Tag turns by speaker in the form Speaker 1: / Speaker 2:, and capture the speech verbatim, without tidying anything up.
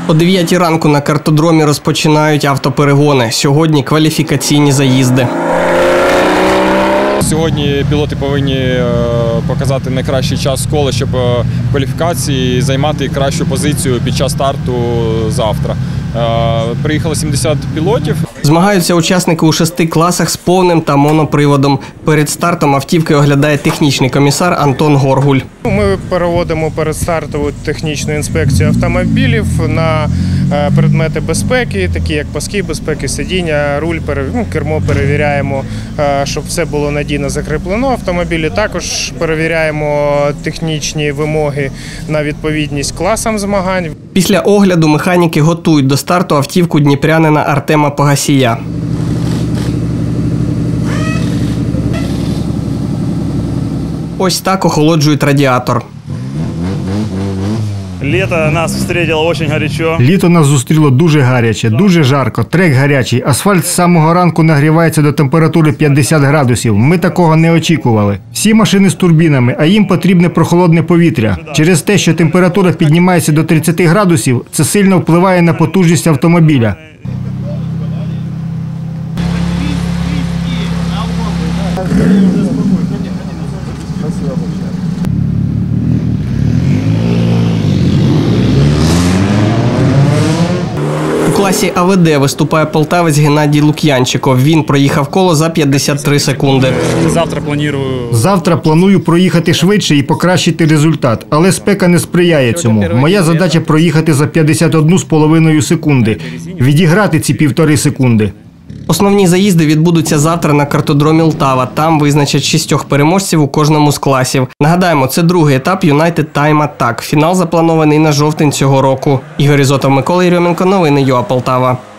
Speaker 1: О дев'ятій ранку на картодромі розпочинають автоперегони. Сьогодні кваліфікаційні заїзди.
Speaker 2: Сьогодні пілоти повинні показати найкращий час кола, щоб в кваліфікації займати кращу позицію під час старту завтра. Приїхало сімдесят пілотів.
Speaker 1: Змагаються учасники у шести класах з повним та моноприводом. Перед стартом автівки оглядає технічний комісар Антон Горгуль.
Speaker 3: Ми проводимо передстартову технічну інспекцію автомобілів на предмети безпеки, такі як паски безпеки, сидіння, руль, кермо перевіряємо, щоб все було надійно закріплено. Автомобілі також перевіряємо технічні вимоги на відповідність класам змагань.
Speaker 1: Після огляду механіки готують до старту автівку дніпрянина Артема Погасія. Ось так охолоджують радіатор.
Speaker 4: Літо нас зустріло дуже гарячо.
Speaker 5: Літо нас зустріло дуже гаряче, дуже жарко, трек гарячий. Асфальт з самого ранку нагрівається до температури п'ятдесят градусів. Ми такого не очікували. Всі машини з турбінами, а їм потрібне прохолодне повітря. Через те, що температура піднімається до тридцяти градусів, це сильно впливає на потужність автомобіля.
Speaker 1: У класі А В Д виступає полтавець Геннадій Лук'янчиков. Він проїхав коло за п'ятдесят три секунди.
Speaker 4: Завтра планую...
Speaker 5: Завтра планую проїхати швидше і покращити результат, але спека не сприяє цьому. Моя задача проїхати за п'ятдесят одну з половиною секунди, відіграти ці півтори секунди.
Speaker 1: Основні заїзди відбудуться завтра на картодромі Лтава. Там визначать шістьох переможців у кожному з класів. Нагадаємо, це другий етап United Time Attack. Фінал запланований на жовтень цього року. Ігор Ізотов, Микола Єрьоменко. Новини ЮА Полтава.